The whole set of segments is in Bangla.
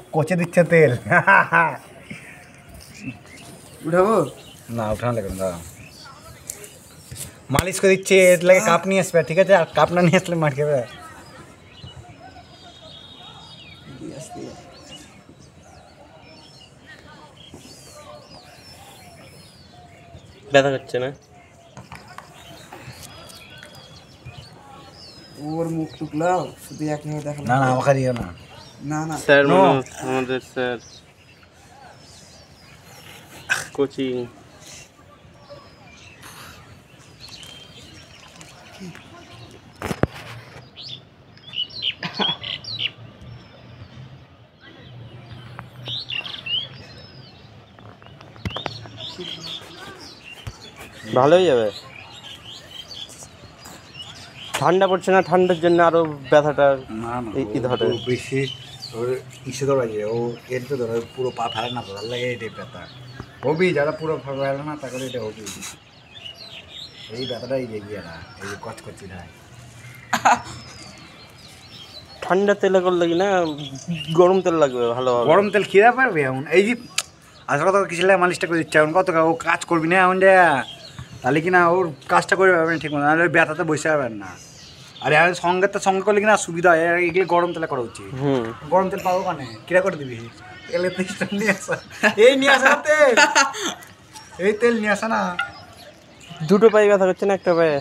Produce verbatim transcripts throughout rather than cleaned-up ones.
কোচে দিচ্ছে তেল উঠাবো না উঠানো লাগবে না মালিশ করে দিচ্ছে এর লাগে কাপ নিয়ে আসবে ঠিক আছে আর কাপ না নিয়ে আসলে মার খাবে ব্যথা করছে না ওর মুখ টুকলাও শুধু এক মিনিট দেখা না না আমাকে দিও না না না স্যার আমাদের স্যার কোচিং ভালোই যাবে ঠান্ডা পড়ছে না ঠান্ডার জন্য আরো ব্যথাটা না না এই ধরে বেশি ওর ইসে ধরা যায় ও এর তো ধরে পুরো পা ফেলে না ধরার লাগে এটাই ব্যথা হবি যারা পুরো ফেলে না তাহলে এটা হবি এই ব্যথাটাই এগিয়ে না এই কচ করছি না ঠান্ডা তেলে করলে কি না গরম তেল লাগবে ভালো গরম তেল খিরা পারবে এমন এই যে আসল কথা কিছু লাগে মালিশটা করে দিচ্ছে এখন কত ও কাজ করবি না এমন যে তাহলে কি না ওর কাজটা করে পারবেন ঠিক মতো নাহলে ব্যথাতে বসে পারবেন না আর আর সঙ্গে তো সঙ্গে করলে কি না সুবিধা হয় এগুলো গরম তেলে করা উচিত গরম তেল পাবো কানে কিরা করে দিবি তেলে নিয়ে আসা এই নিয়ে আসা তেল এই তেল নিয়ে আসা না দুটো পায়ে ব্যথা করছে না একটা পায়ে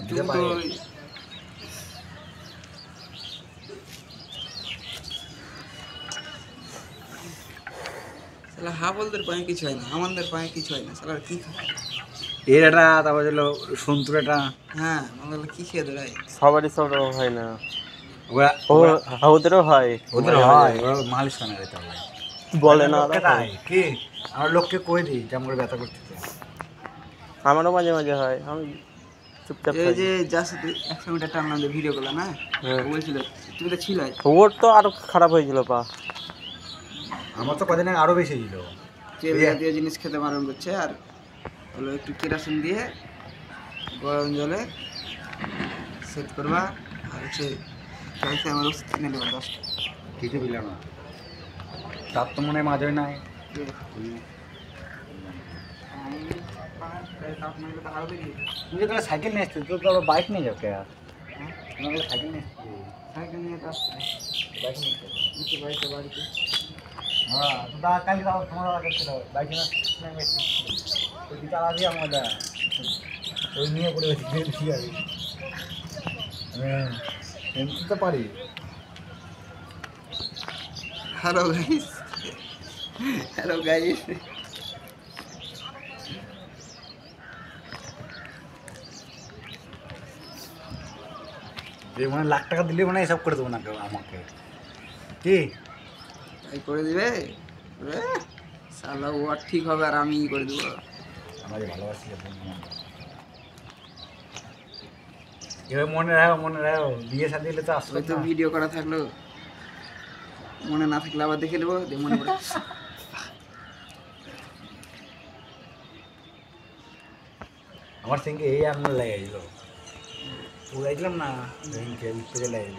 শালা হাবলদের পায়ে কিছু হয় না আমাদের পায়ে কিছু হয় না শালা কি খায় এর এটা তারপর হলো সন্তুরাটা হ্যাঁ আমাদের কি খেয়ে দেয় সবারই সব হয় না ওরা ও ওদেরও হয় ওদের হয় ওরা মালিশ কানে দিতে হয় বলে না কি আমার লোককে কই দিই যেমন করে ব্যথা করতেছে আমারও মাঝে মাঝে হয় আমি চুপচাপ এই যে যার সাথে একশো মিটার টানলাম যে ভিডিও করলাম না ও বলছিল তুমি তো ছিলাই ওর তো আরো খারাপ হয়েছিল পা আমার তো কদিন আগে আরো বেশি ছিল তেল জাতীয় জিনিস খেতে বারণ করছে আর হলো একটু কেরাসিন দিয়ে গরম জলে সেট করবা আর হচ্ছে চাইছে আমার ওষুধ কিনে নেবা দশটা কিছু দিল না তার তো মনে হয় মাঝে নাই তুমি তো সাইকেল নিয়ে আসতে তো তো বাইক নিয়ে যাও কে আর তুমি সাইকেল নিয়ে আসতে সাইকেল নিয়ে তো আসতে বাইক নিয়ে একটু বাড়িতে বাড়িতে হ্যাঁ তো দা কাল দাও তোমার আগে ছিল বাইক না তো কি চালা দিয়ে আমাদের ওই নিয়ে পড়ে ঠিক আছে হ্যাঁ এমনি তো পারি হ্যালো গাইস হ্যালো গাইস যে মানে লাখ টাকা দিলে মানে এসব করে দেবো না কেউ আমাকে কি তাই করে দিবে শালা ও আর ঠিক হবে আর আমি করে দেবো আমাদের ভালোবাসি এবার মনে রাখো মনে রাখো বিয়ে শাদী হলে তো আসলে হয়তো ভিডিও করা থাকলো মনে না থাকলে আবার দেখে নেবো যে মনে পড়ে আমার সঙ্গে এই আপনার লেগেছিল উড়াইছিলাম না ব্যাংকে উঠতে লেগেছিল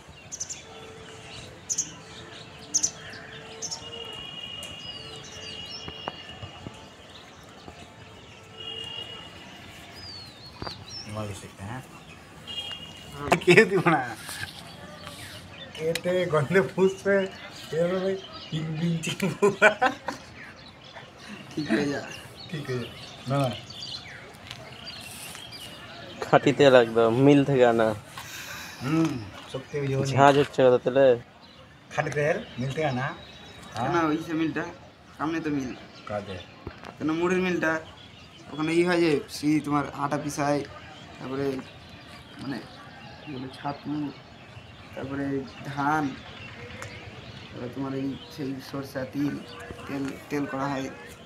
হ্যাঁ কে দিব না কেটে গন্ধে ফুসবে এভাবে ঠিক হয়ে যা ঠিক আছে না খাঁটি তেল একদম মিল থেকে আনা হুম সত্যি ঝাঁঝ হচ্ছে কথা তেলে খাঁটি তেল মিল থেকে আনা না ওই সে মিলটা সামনে তো মিল কাজে কেন মুড়ির মিলটা ওখানে ই হয় যে সি তোমার আটা পিসায় তারপরে মানে ছাতু তারপরে ধান তারপরে তোমার এই সেই সরষা তিল তেল তেল করা হয়